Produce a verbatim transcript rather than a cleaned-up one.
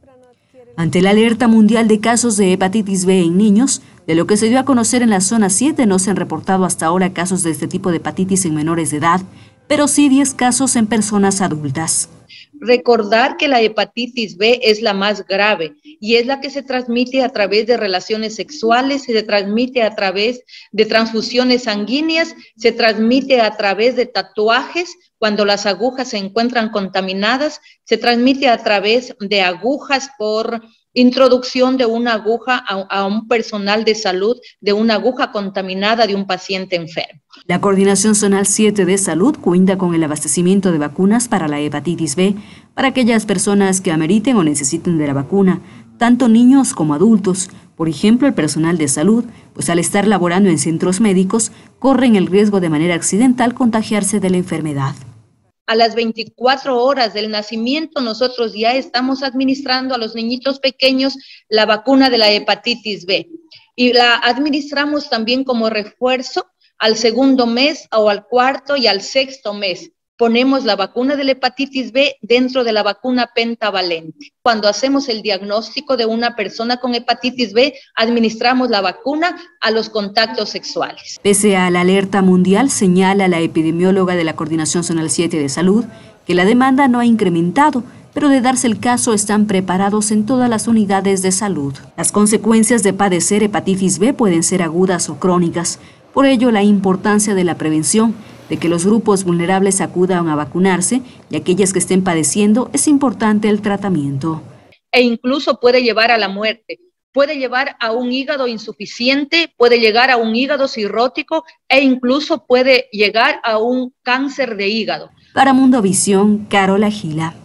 Ante la alerta mundial de casos de hepatitis B en niños, de lo que se dio a conocer en la zona siete, no se han reportado hasta ahora casos de este tipo de hepatitis en menores de edad, pero sí diez casos en personas adultas. Recordar que la hepatitis B es la más grave y es la que se transmite a través de relaciones sexuales, se transmite a través de transfusiones sanguíneas, se transmite a través de tatuajes cuando las agujas se encuentran contaminadas, se transmite a través de agujas por introducción de una aguja a, a un personal de salud, de una aguja contaminada de un paciente enfermo. La Coordinación Zonal siete de Salud cuenta con el abastecimiento de vacunas para la hepatitis B para aquellas personas que ameriten o necesiten de la vacuna, tanto niños como adultos. Por ejemplo, el personal de salud, pues al estar laborando en centros médicos, corren el riesgo de manera accidental contagiarse de la enfermedad. A las veinticuatro horas del nacimiento, nosotros ya estamos administrando a los niñitos pequeños la vacuna de la hepatitis B y la administramos también como refuerzo al segundo mes o al cuarto y al sexto mes. Ponemos la vacuna de la hepatitis B dentro de la vacuna pentavalente. Cuando hacemos el diagnóstico de una persona con hepatitis B, administramos la vacuna a los contactos sexuales. Pese a la alerta mundial, señala la epidemióloga de la Coordinación Zonal siete de Salud que la demanda no ha incrementado, pero de darse el caso están preparados en todas las unidades de salud. Las consecuencias de padecer hepatitis B pueden ser agudas o crónicas. Por ello, la importancia de la prevención, de que los grupos vulnerables acudan a vacunarse y aquellas que estén padeciendo, es importante el tratamiento. E incluso puede llevar a la muerte, puede llevar a un hígado insuficiente, puede llegar a un hígado cirrótico e incluso puede llegar a un cáncer de hígado. Para Mundo Visión, Carola Gila.